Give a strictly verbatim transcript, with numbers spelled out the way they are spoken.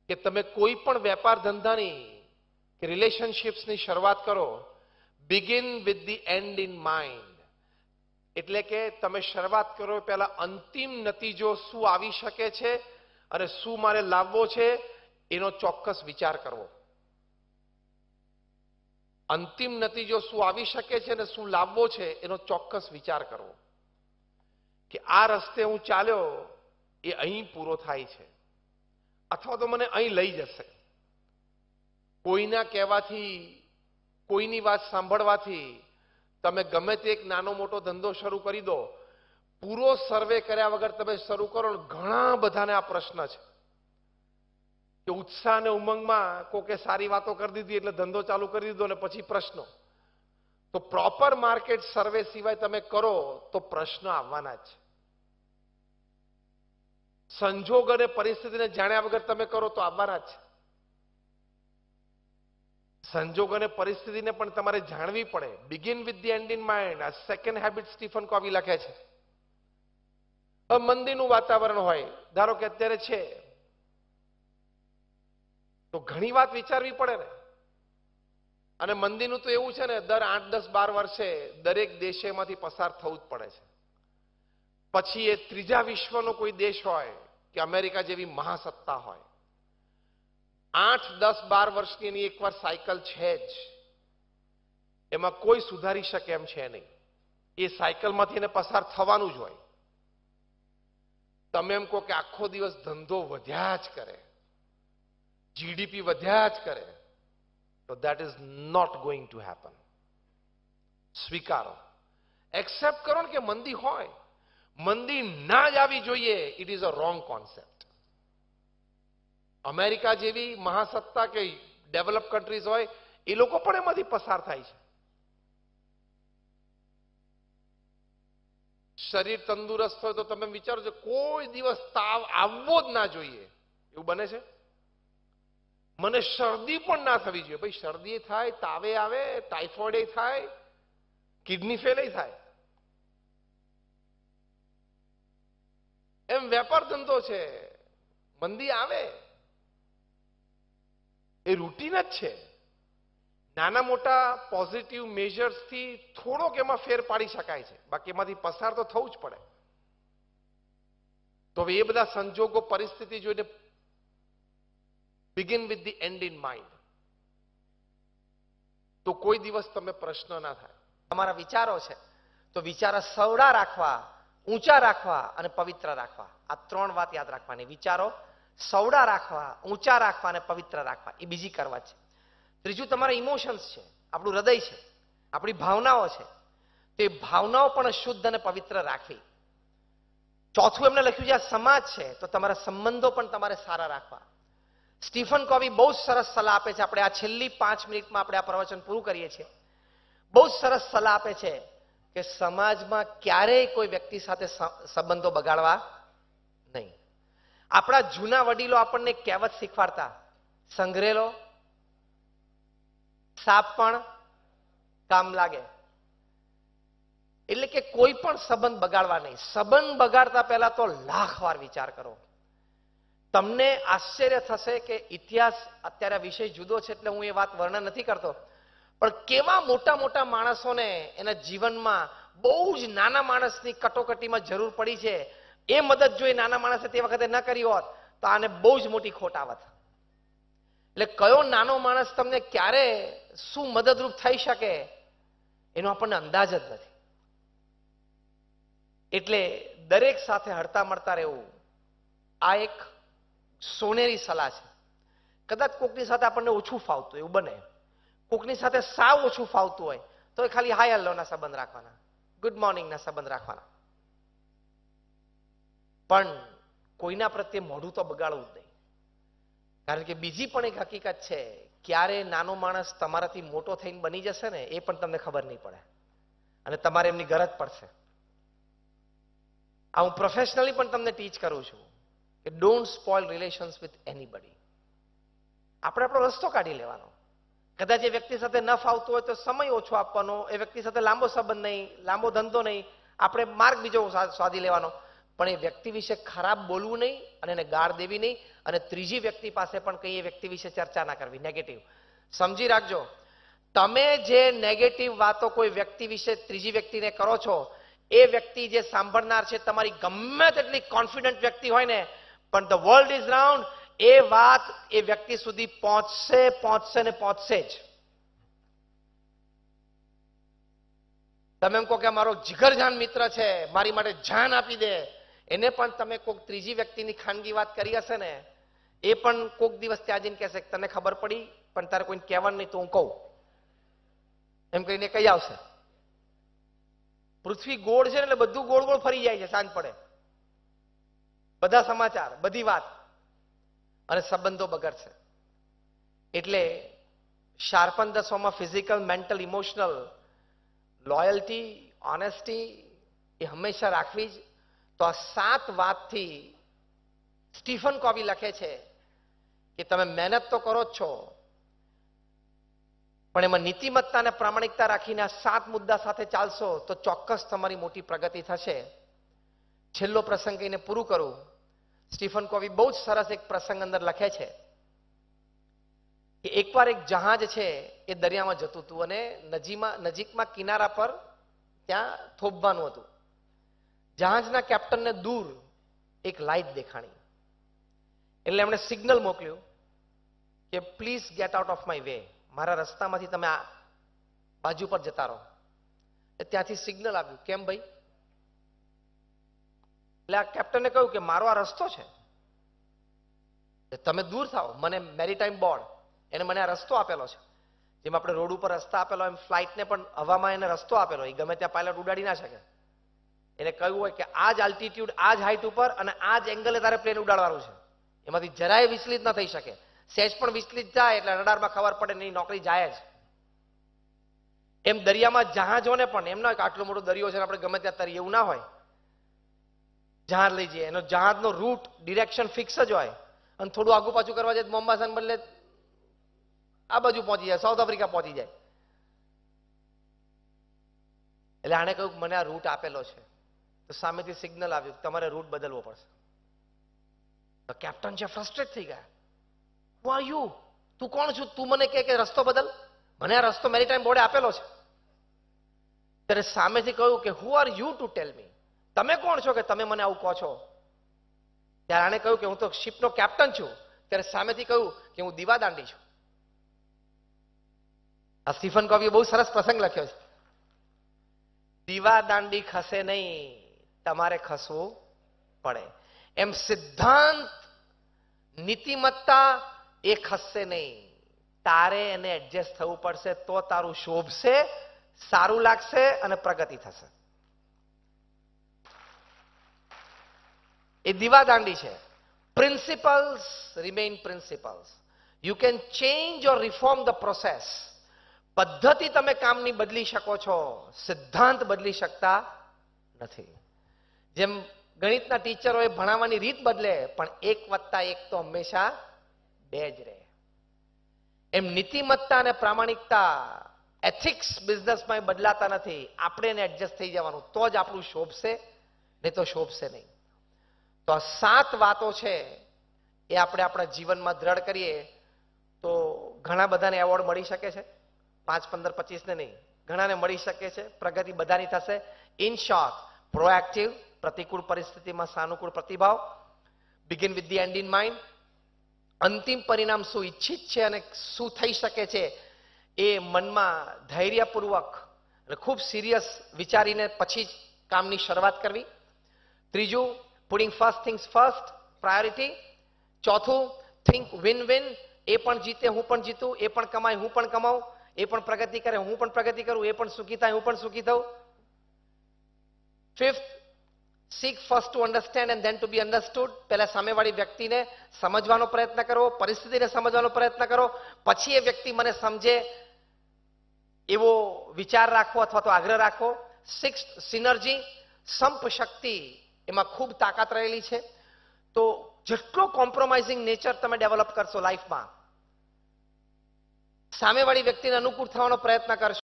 કે તમે કોઈ પણ વેપાર ધંધાની કે રિલેશનશિપ્સની શરૂઆત કરો, begin with the end in mind. એટલે કે તમે શરૂઆત કરો પહેલા અંતિમ નતીજો શું આવી શકે છે અને શું મારે લાવવો છે એનો ચોક્કસ વિચાર કરવો. અંતિમ નતીજો શું આવી શકે છે અને શું લાવવો છે એનો ચોક્કસ વિચાર કરવો કે આ રસ્તે હું ચાલ્યો એ અહીં પૂરો થાય છે અથવા તો મને અહીં લઈ જશે. કોઈના કહેવાથી, કોઈની વાત સાંભળવાથી તમે ગમે તે એક નાનો મોટો ધંધો શરૂ કરી દો, પૂરો સર્વે કર્યા વગર તમે શરૂ કરો. ઘણા બધાને આ પ્રશ્ન છે કે ઉત્સાહ અને ઉમંગમાં કોકે સારી વાતો કરી દીધી એટલે ધંધો ચાલુ કરી દીધો અને પછી પ્રશ્નો. તો પ્રોપર માર્કેટ સર્વે સિવાય તમે કરો તો પ્રશ્ન આવવાના જ છે. સંજોગ અને પરિસ્થિતિને જાણ્યા વગર તમે કરો તો આવવાના જ છે. સંજોગ અને પરિસ્થિતિને પણ તમારે જાણવી પડે. Begin with the end in mind. આ સેકન્ડ હેબિટ સ્ટીફન કોવી લખે છે. હવે મંદિરનું વાતાવરણ હોય, ધારો કે અત્યારે છે, તો ઘણી વાત વિચારવી પડે ને. અને મંદિરનું તો એવું છે ને, દર આઠ દસ બાર વર્ષે દરેક દેશેમાંથી પસાર થવું જ પડે છે. પછી એ ત્રીજા વિશ્વનો કોઈ દેશ હોય કે અમેરિકા જેવી મહાસત્તા હોય, આઠ દસ બાર વર્ષની એની એકવાર સાયકલ છે જ. એમાં કોઈ સુધારી શકે એમ છે નહીં. એ સાયકલમાંથી એને પસાર થવાનું જ હોય. તમે એમ કહો કે આખો દિવસ ધંધો વધ્યા જ કરે, જીડીપી વધ્યા જ કરે, તો that is not going to happen. સ્વીકારો, એક્સેપ્ટ કરો ને કે મંદી હોય. મંદી ના જ આવી જોઈએ, it is a wrong concept. America જેવી મહાસત્તા કે ડેવલપ કન્ટ્રીઝ હોય, એ લોકો પણ એમાંથી પસાર થાય છે. શરીર તંદુરસ્ત હોય તો તમે વિચારો છો કોઈ દિવસ તાવ આવવો જ ના જોઈએ, એવું બને છે? મને શરદી પણ ના થવી જોઈએ. ભાઈ શરદી થાય, તાવે આવે, ટાઇફોઇડ થાય, કિડની ફેલ થાય. એમ વેપાર ધંધો છે, મંદી આવે એ રૂટીન જ છે. નાના મોટા પોઝિટિવ મેજર્સથી થોડોક એમાં ફેર પાડી શકાય છે, બાકી એમાંથી પસાર તો થવું જ પડે. તો હવે એ બધા સંજોગો, પરિસ્થિતિ જોઈને begin with the end in mind, તો કોઈ દિવસ તમે પ્રશ્ન ના થાય. તમારા વિચારો છે તો વિચારો સવડા રાખવા, ઊંચા રાખવા અને પવિત્ર રાખવા. આ ત્રણ વાત યાદ રાખવાની. વિચારો સવડા રાખવા, ઊંચા રાખવા અને પવિત્ર રાખવા, એ બીજી કરવા છે. ત્રીજું તમારા ઇમોશન્સ છે, આપણું હૃદય છે, આપણી ભાવનાઓ છે, તે ભાવનાઓ પણ શુદ્ધ અને પવિત્ર રાખવી. ચોથું એમને લખ્યું છે આ સમાજ છે તો તમારા સંબંધો પણ તમારે સારા રાખવા. સ્ટીફન કોવી બહુ જ સરસ સલાહ આપે છે. આપણે આ છેલ્લી પાંચ મિનિટમાં આપણે આ પ્રવચન પૂરું કરીએ છીએ. બહુ જ સરસ સલાહ આપે છે કે સમાજમાં ક્યારેય કોઈ વ્યક્તિ સાથે સંબંધો બગાડવા નહીં. આપણા જૂના વડીલો આપણને કહેવત શીખવાડતા, સંઘરેલો સાપ પણ કામ લાગે. એટલે કે કોઈ પણ સંબંધ બગાડવા નહીં. સંબંધ બગાડતા પહેલા તો લાખ વાર વિચાર કરો. તમને આશ્ચર્ય થશે કે ઇતિહાસ, અત્યારે વિષય જુદો છે એટલે હું એ વાત વર્ણન નથી કરતો, પણ કેવા મોટા મોટા માણસોને એના જીવનમાં બહુ જ નાના માણસની કટોકટીમાં જરૂર પડી છે. એ મદદ જો એ નાના માણસે તે વખતે ન કરી હોત તો આને બહુ જ મોટી ખોટ આવત. એટલે કયો નાનો માણસ તમને ક્યારે શું મદદરૂપ થઈ શકે એનો આપણને અંદાજ જ નથી. એટલે દરેક સાથે હળતા મળતા રહેવું, આ એક સોનેરી સલાહ છે. કદાચ કોકની સાથે આપણને ઓછું ફાવતું એવું બને, કોકની સાથે સાવ ઓછું ફાવતું હોય તો એ ખાલી હાય હેલોના સંબંધ રાખવાના, ગુડ મોર્નિંગના સંબંધ રાખવાના. પણ કોઈના પ્રત્યે મોઢું તો બગાડવું જ નહીં. કારણ કે બીજી પણ એક હકીકત છે, ક્યારે નાનો માણસ તમારાથી મોટો થઈને બની જશે ને એ પણ તમને ખબર નહીં પડે અને તમારે એમની ગરજ પડશે. આ હું પ્રોફેશનલી પણ તમને ટીચ કરું છું કે don't spoil relations with anybody. આપણે આપણો રસ્તો કાઢી લેવાનો. કદાચ એ વ્યક્તિ સાથે ન ફાવતું હોય તો સમય ઓછો આપવાનો, એ વ્યક્તિ સાથે લાંબો સંબંધ નહીં, લાંબો ધંધો નહીં, આપણે માર્ગ બીજો શોધી લેવાનો. પણ એ વ્યક્તિ વિશે ખરાબ બોલવું નહીં અને એને ગાળ દેવી નહીં, અને ત્રીજી વ્યક્તિ પાસે પણ કઈ એ વ્યક્તિ વિશે ચર્ચા ના કરવી, નેગેટિવ. સમજી રાખજો, તમે જે નેગેટિવ વાતો કોઈ વ્યક્તિ વિશે ત્રીજી વ્યક્તિને કરો છો, એ વ્યક્તિ જે સાંભળનાર છે તમારી ગમે તેટલી કોન્ફિડન્ટ વ્યક્તિ હોય ને, પણ ધ વર્લ્ડ ઇઝ રાઉન્ડ, એ વાત એ વ્યક્તિ સુધી પહોંચશે પહોંચશે ને પહોંચશે જ. તમે એમ કહો કે મારો જીગરજાન મિત્ર છે, મારી માટે જાન આપી દે, એને પણ તમે કોઈક ત્રીજી વ્યક્તિની ખાનગી વાત કરી હશે ને, એ પણ કોઈક દિવસ ત્યાં જઈને કહેશે તને ખબર પડી પણ તારે કોઈને કહેવાનું નહીં તો હું કહું, એમ કહીને કઈ આવશે. પૃથ્વી ગોળ છે ને એટલે બધું ગોળ ગોળ ફરી જાય છે સાંજ પડે, બધા સમાચાર, બધી વાત, અને સંબંધો બગડશે. એટલે શાર્પન ધ સોમાં physical, mental, emotional, loyalty, honesty એ હંમેશા રાખવી જ. તો આ સાત વાતથી સ્ટીફન કોવી લખે છે કે તમે મહેનત તો કરો જ છો, પણ એમાં નીતિમત્તા અને પ્રામાણિકતા રાખીને આ સાત મુદ્દા સાથે ચાલશો તો ચોક્કસ તમારી મોટી પ્રગતિ થશે. છેલ્લો પ્રસંગ કહીને પૂરું કરું. સ્ટીફન કોવી બહુ જ સરસ એક પ્રસંગ અંદર લખે છે કે એકવાર એક જહાજ છે એ દરિયામાં જતું હતું અને નજીકમાં નજીકમાં કિનારા પર ત્યાં થોભવાનું હતું. જહાજના કેપ્ટનને દૂર એક લાઇટ દેખાણી, એટલે એમણે સિગ્નલ મોકલ્યું કે please get out of my way, મારા રસ્તામાંથી તમે આ બાજુ પર જતા રહો. ત્યાંથી સિગ્નલ આવ્યું, કેમ ભાઈ? એટલે આ કેપ્ટને કહ્યું કે મારો આ રસ્તો છે, તમે દૂર થાઓ, મને મેરીટાઈમ બોર્ડ એને મને આ રસ્તો આપેલો છે. જેમ આપણે રોડ ઉપર રસ્તા આપેલો એમ ફ્લાઇટને પણ હવામાં એને રસ્તો આપેલો, એ ગમે ત્યાં પાયલટ ઉડાડી ના શકે. એને કહ્યું હોય કે આ જ આલ્ટિટ્યુડ, આ જ હાઇટ ઉપર અને આ જ એંગલે તારે પ્લેન ઉડાડવાનું છે, એમાંથી જરાય વિચલિત ના થઈ શકે. સહેજ પણ વિચલિત જાય એટલે રડારમાં ખબર પડે એની નોકરી જાય જ. એમ દરિયામાં જહાજોને પણ એમ ના હોય કે આટલો મોટો દરિયો છે આપણે ગમે ત્યાં તરીએ, એવું ના હોય. જહાજ લઈ જઈએ, એનો જહાજનો રૂટ, ડિરેક્શન ફિક્સ જ હોય, અને થોડું આગુ પાછું કરવા જાય મોમ્બાસાને બદલે આ બાજુ પહોંચી જાય, સાઉથ આફ્રિકા પહોંચી જાય. એટલે આને કહ્યું મને આ રૂટ આપેલો છે, તો સામેથી સિગ્નલ આવ્યું તમારે રૂટ બદલવો પડશે. તો કેપ્ટન છે ફ્રસ્ટ્રેટ થઈ ગયા. Who are you? તું કોણ છું? તું મને કહે કે રસ્તો બદલ? મને આ રસ્તો મેરીટાઈમ બોર્ડે આપેલો છે. ત્યારે સામેથી કહ્યું કે who are you to tell me? તમે કોણ છો કે તમે મને આવું કહો છો? ત્યારે આને કહ્યું કે હું તો શિપનો કેપ્ટન છું. ત્યારે સામેથી કહ્યું કે હું દીવાદાંડી છું. આ સ્ટીફન કોવીએ બહુ સરસ પ્રસંગ લખ્યો છે. દીવાદાંડી ખસે નહીં, તમારે ખસવું પડે. એમ સિદ્ધાંત, નીતિમત્તા એ ખસશે નહીં, તારે એને એડજસ્ટ થવું પડશે, તો તારું શોભશે, સારું લાગશે અને પ્રગતિ થશે. એ દીવાદાંડી છે. Principles remain principles. You can change or reform the process. પદ્ધતિ તમે કામની બદલી શકો છો, સિદ્ધાંત બદલી શકતા નથી. જેમ ગણિતના ટીચરોએ ભણાવવાની રીત બદલે, પણ એક વત્તા એક તો હંમેશા બે જ રહે. એમ નીતિમત્તા અને પ્રામાણિકતા, એથિક્સ બિઝનેસમાં બદલાતા નથી. આપણે એને એડજસ્ટ થઈ જવાનું, તો જ આપણું શોભશે, નહીં તો શોભશે નહીં. તો આ સાત વાતો છે એ આપણે આપણા જીવનમાં દ્રઢ કરીએ તો ઘણા બધાને એવોર્ડ મળી શકે છે. પાંચ પંદર પચીસ ને નહીં, ઘણાને મળી શકે છે. પ્રગતિ બધાની થશે. ઇન શોર્ટ, પ્રોએક્ટિવ, પ્રતિકૂળ પરિસ્થિતિમાં સાનુકૂળ પ્રતિભાવ, begin with the end in mind. અંતિમ પરિણામ શું ઈચ્છિત છે અને શું થઈ શકે છે એ મનમાં ધૈર્યપૂર્વક અને ખૂબ સિરિયસ વિચારીને પછી જ કામની શરૂઆત કરવી. ત્રીજું, putting first things first, priority. ચોથું, થિંક વિન વિન. એ પણ જીતે, હું પણ જીતું, એ પણ કમાય, હું પણ કમાઉં, એ પણ પ્રગતિ કરે, હું પણ પ્રગતિ કરું, એ પણ સુખી થાય, હું પણ સુખી થઉં. Fifth, seek first to understand and then to be understood. પહેલા સામેવાળી વ્યક્તિને સમજવાનો પ્રયત્ન કરો, પરિસ્થિતિને સમજવાનો પ્રયત્ન કરો, પછી એ વ્યક્તિ મને સમજે એવો વિચાર રાખો અથવા તો આગ્રહ રાખો. સિક્સ્થ, સિનર્જી, સંપ શક્તિ, એમાં ખૂબ તાકાત રહેલી છે. તો જેટલો કોમ્પ્રોમાઇઝિંગ નેચર તમે ડેવલપ કરશો લાઈફમાં, સામેવાળી વ્યક્તિને અનુકૂળ થવાનો પ્રયત્ન કરશો,